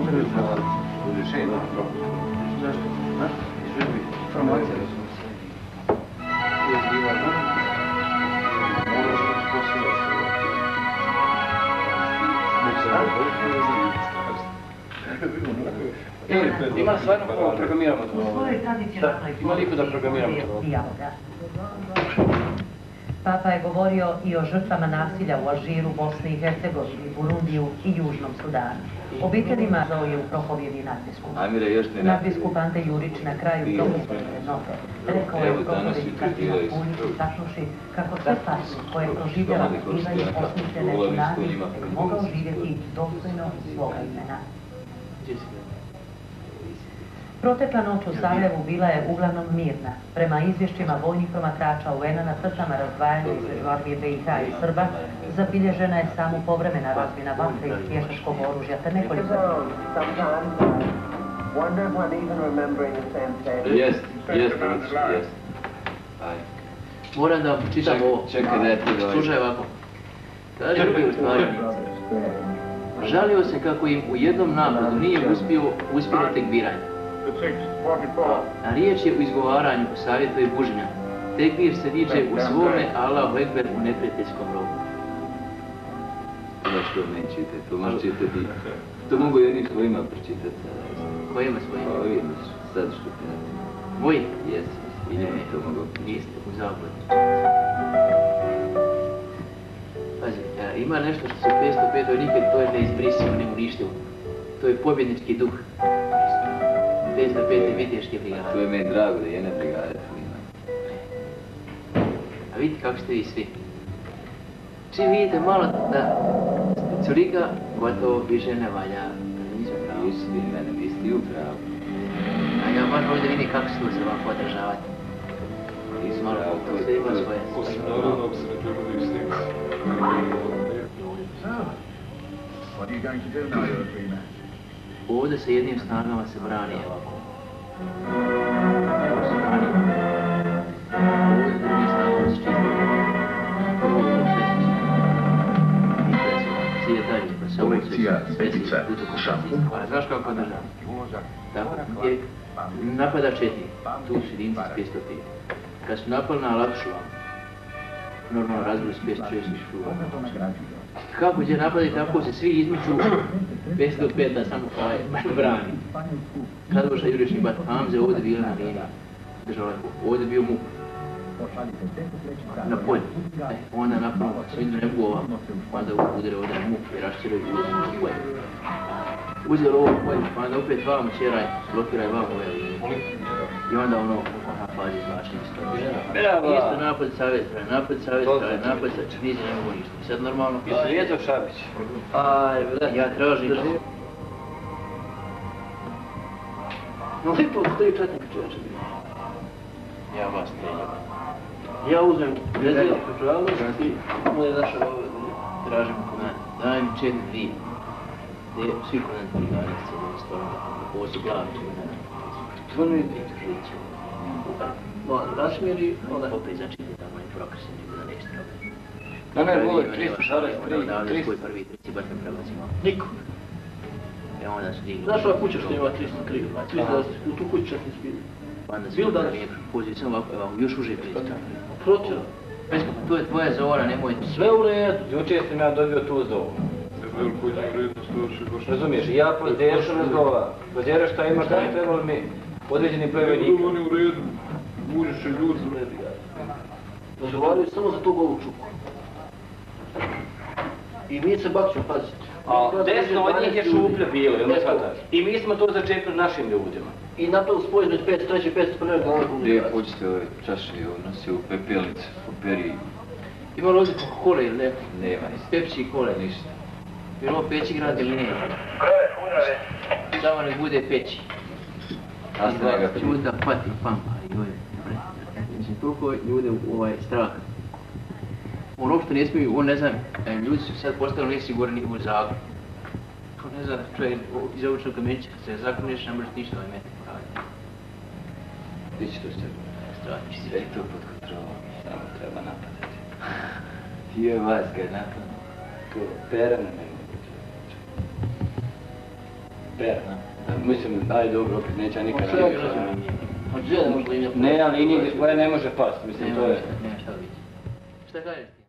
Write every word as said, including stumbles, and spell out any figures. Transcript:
Pozdravljaju za rješenje. Zašto? Izvrbi informacija da smo se izbiva na ono što je posao što je ima stvarno ko programiramo to? Ima liko da programiramo to? Papa je govorio i o žrtvama nasilja u Alžiru, Bosni i Hercegovini, Burundiju i Južnom Sudanu. Obiteljima zao je u Prokovjevi nadbiskup. Nadbiskup Ante Jurić na kraju propisane note rekao je u Prokovjevi Katina Punić istaknuši kako sve patnje koje proživljava bivaju osmišljene u nadi da bi mogao živjeti dostojno svoga imena. Protekla noć u Sarajevu bila je uglavnom mirna. Prema izvješćima vojnih promatrača U N-a na crtama razdvajanja između armije B i H i Srba zabilježena je samo povremena razmjena vatre i pješačkog oružja te nekoliko Jest, jest, jest. Moram da čitam ovo. Čekaj, ne ti dođe. Slušaj ovako. Kaže mi u stvari, žalio se kako im u jednom napadu nije uspio uspjelo tekbiranje. A riječ je u izgovaranju, savjetuje Bužnja. Tekbir se viče u svome Allahu Ekber u neprijateljskom rogu. Znaš to ne čite, to možeš čitati. To mogu jednim svojima pročitati. Kojima svojima? Ovima sad što prijatelji. Moji? Jesu, i njima to mogu pročitati. Niste, u zabludi. Pazi, ima nešto što se u petsto petoj nikad to je neizbrisivo, neuništivo. To je pobjednički duh. petsto pete viteške brigade. To je meni drago da jedne brigade tu ima. A vidite kako ste vi svi. Čim vidite malo da curika, gotovo više ne valja. Nisu pravi. Nisu vi mene, vi ste i upravo. A ja baš ovdje vidim kako se tu se ovako održavati. Nisu pravo, to je svoje. Osim naravno bi se ne treba da ih snima. Ovdje se jednim snagama se brani ovako. Ovdje drugim snagama se čisti. Ovdje sve se i presova. Sije dalje, pa se ovo se pesi puto ko šaci. A znaš kako održava? Tako, gdje napada četiri, tu su jedinci s petsto pet. Kad su napali na Alakšu, normalno razbili s petsto šest šuva. Kako gdje napadi, tako se svi izmiču petsto pet da samo brani. Kad došla Jurišni bat Hamze, ovdje bila na liniji. Držala, ovdje bio MUP. Na polju. E, onda napravo, sviđu ne mogu ovako. Onda udere ovdje na MUP i rašćiraju i uzeli u polje. Uzeli ovo polje, pa onda opet vamo čeraj, blokiraj vamo ove. I onda ono, ona fazi izvlačenja stoji. Isto napad savjet traje, napad savjet traje, napad savjet, nizi ne mogu ništa. I sad normalno... Jesi vijećao Šabić? Aj, ja tražim... No lipo, stoji četnika čovječa. Ja vas treljam. Ja uzmem bezvijek počuvalnost i moje zašao ovdje. Tražim komand. Daj mi četiri dvije. Gdje svi komand brigadice ovdje stvarno. Ovo su glavni komand. Stvarno je biti žiću. Rašmiri, onda opet začiti tamo i prokrasim nego da neće trobiti. Na ne, vole, tristo šarek, tri, tristo. Koji prvi, tristo, bar ne prelazimo. Niko. E onda su digli. Znaš ova kuća što ima tristo krivo? U tu kuću čak ne spili. Bil danas? Poziv sam ovako, evo, još uže pristo. Protiv. Pesko, pa to je tvoja zora, nemoj... Sve u redu. Jučer sam ja dobio tu zovu. Veliku je vrednost došli baš... Razumiješ, ja podješu razgovara. Podjeraš šta imaš, šta je trebalo mi određeni plemenika. Oni u redu, buđeš i ljudi. Razgovaraju samo za tog ovu čuku. I mi se bakćemo, pazite. A desno od njih je šuplja bilo, jel ne shvataš? I mi smo to začepili našim ljudima. I napravo spoj između petsto treće i petsto prve godine. Gdje pođite ove čaše i odnosi u pepelnice, po periji. Ima li ovdje kole ili ne? Nema ništa. Pepsi i kole. Ništa. Bilo ovo peći grad ili ne? Samo nek bude peći. A snaga prije. Čuti da pati pampa i ove. Mislim, toliko ljude u ovaj strah. On uopšte ne smiju, on ne znam, ljudi su sad postali nesigurni u zakon. On ne zna da čovjek iz ovučnog kamenća, kad se zakon neš, ne možeš ništa ovaj metak poraditi. Ti će to što? Stratiš si. Sve je to pod kontrolom, samo treba napadati. I je vas ga je napadno. To pera na mene. Per. Mislim, daj dobro, opet neće nikad Sve navijaš. građani. Od žele možda linija. Ne, ali linija gospodina ne može past, mislim, to je... Nema šta biti. Šta kažeš ti?